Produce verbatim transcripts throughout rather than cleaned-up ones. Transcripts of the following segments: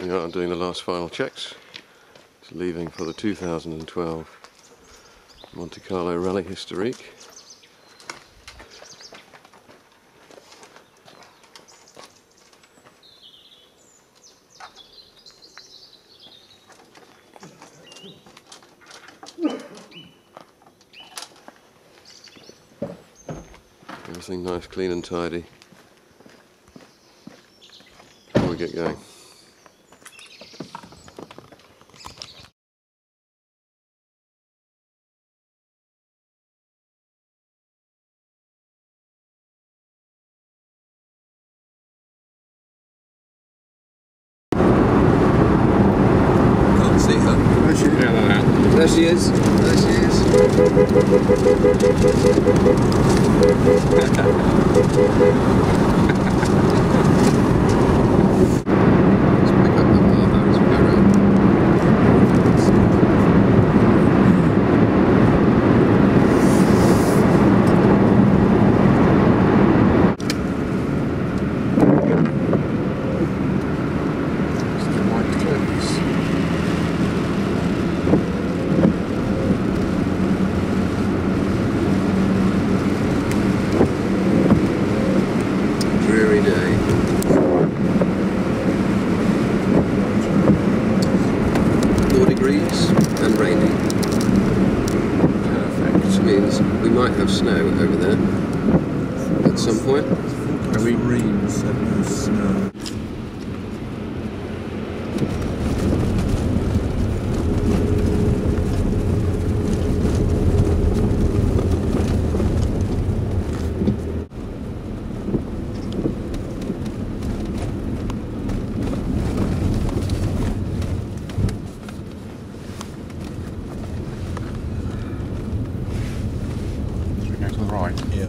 We are doing the last final checks. It's leaving for the two thousand twelve Monte Carlo Rally Historique. Everything nice, clean and tidy before we get going. Can't see her. There she is. Yeah, there, there she is. There she is. And raining. Perfect. Which means we might have snow over there at some point. Are we Reims and no snow? To the right. Yeah.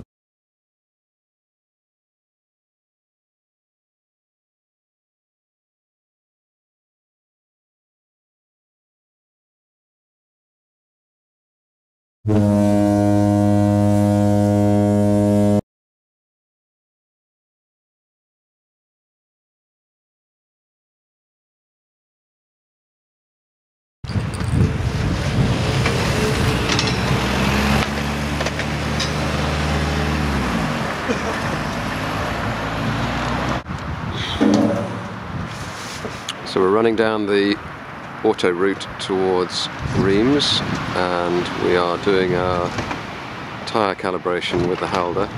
So we're running down the auto route towards Reims, and we are doing our tyre calibration with the Halder,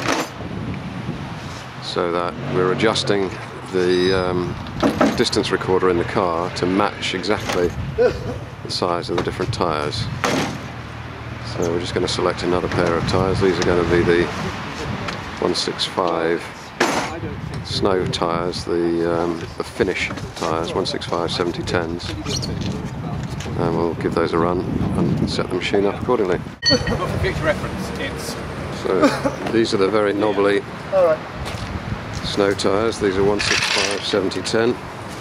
so that we're adjusting the um, distance recorder in the car to match exactly the size of the different tyres. So we're just going to select another pair of tyres. These are going to be the one sixty-five snow tyres, the, um, the Finnish tyres, one sixty-five seventy tens, and we'll give those a run and set the machine up accordingly. But for future reference, it's... So these are the very knobbly snow tyres. These are one sixty-five seventy ten.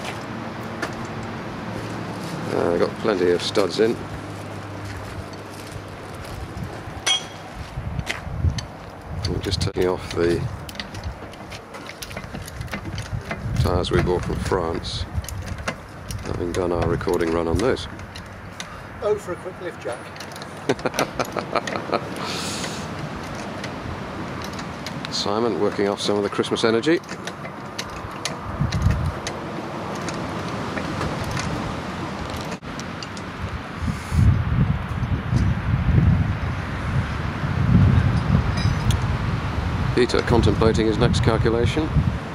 Uh, I've got plenty of studs in. We're just taking off the tyres we bought from France, having done our recording run on those. Oh, for a quick lift, Jack. Simon working off some of the Christmas energy. Peter contemplating his next calculation.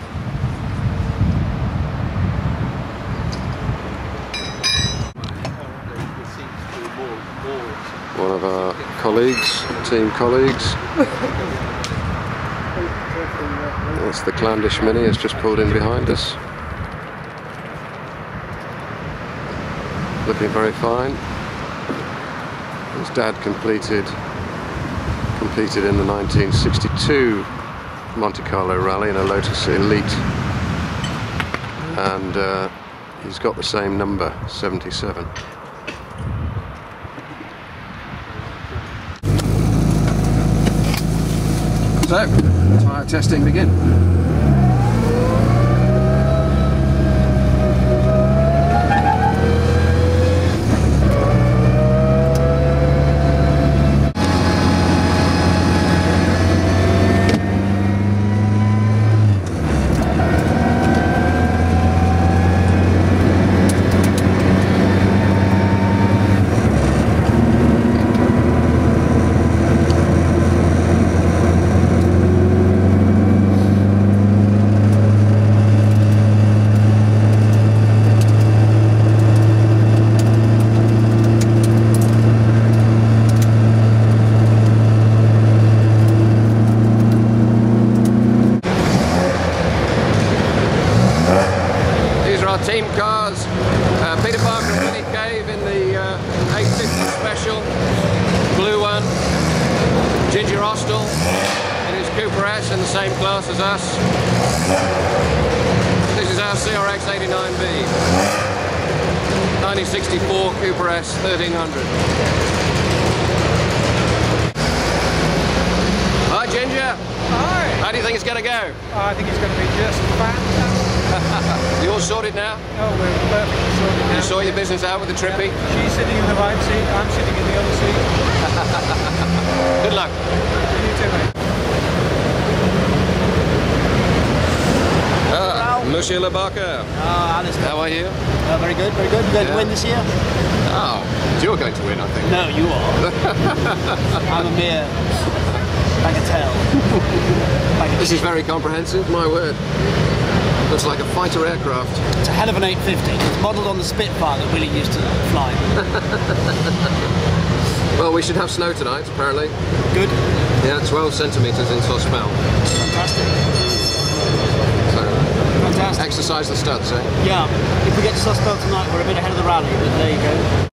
One of our colleagues, team colleagues. That's the Clandish Mini, has just pulled in behind us. Looking very fine. His dad completed competed in the nineteen sixty-two Monte Carlo Rally in a Lotus Elite, and uh, he's got the same number, seventy-seven. So, tyre testing begin. class as us. This is our C R X eighty-nine B. nineteen sixty-four Cooper S thirteen hundred. Hi Ginger! Hi! How do you think it's going to go? Oh, I think it's going to be just fantastic. You all sorted now? Oh, we're perfectly sorted now. You saw your business out with the trippy? Yeah. She's sitting in the right seat, I'm sitting in the other seat. Good luck. You too, mate. Ah, Monsieur Le Barker. Ah, Alistair. How are you? Uh, very good, very good. You going Yeah. to win this year? Oh, you're going to win, I think. No, you are. I'm a mere bagatelle. Bagatelle. This is very comprehensive, my word. Looks like a fighter aircraft. It's a hell of an eight fifty. It's modelled on the Spitfire that Willie used to fly. Well, we should have snow tonight, apparently. Good. Yeah, twelve centimetres in Sospel. Fantastic. So, Fantastic. exercise the studs, eh? Yeah. If we get to Sospel tonight, we're a bit ahead of the rally, but there you go.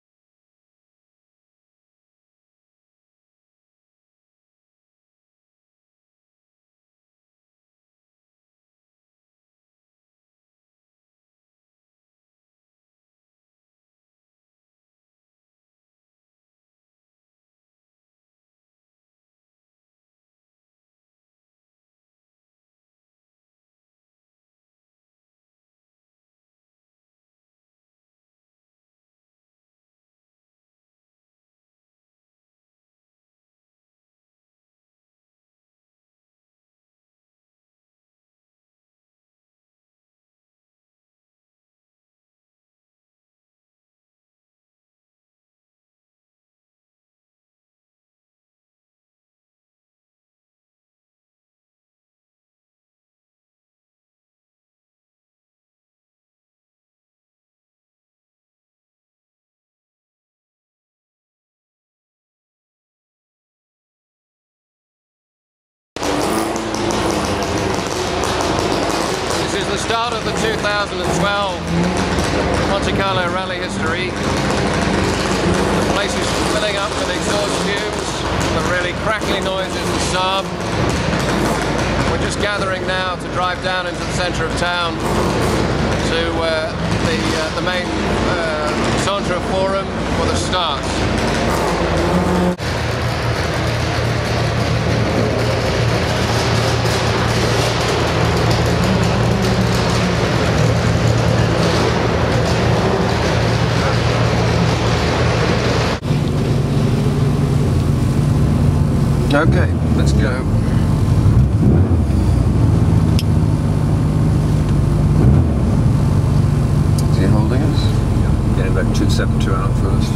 This is the start of the two thousand twelve Monte Carlo rally history. The place is filling up with exhaust fumes, the really crackly noises and Saab. We're just gathering now to drive down into the centre of town to uh, the, uh, the main uh, Centre Forum for the start. Okay, let's go. Is he holding us? Yeah, getting back two seven two out first.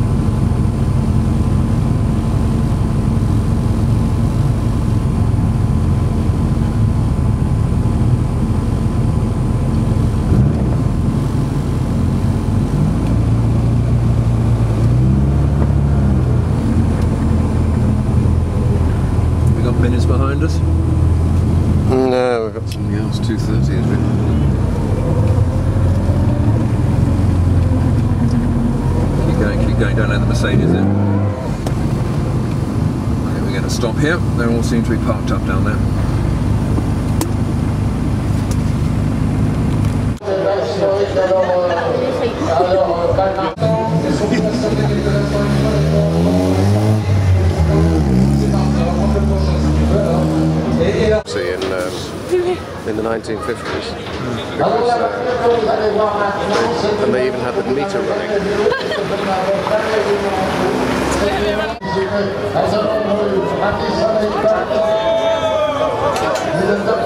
Minutes behind us. No, we've got something else. two thirty is it? Keep going, keep going, don't let the Mercedes in. Okay, we're going to stop here. They all seem to be parked up down there. See, in, um, in the nineteen fifties, because, uh, and they even had the meter running.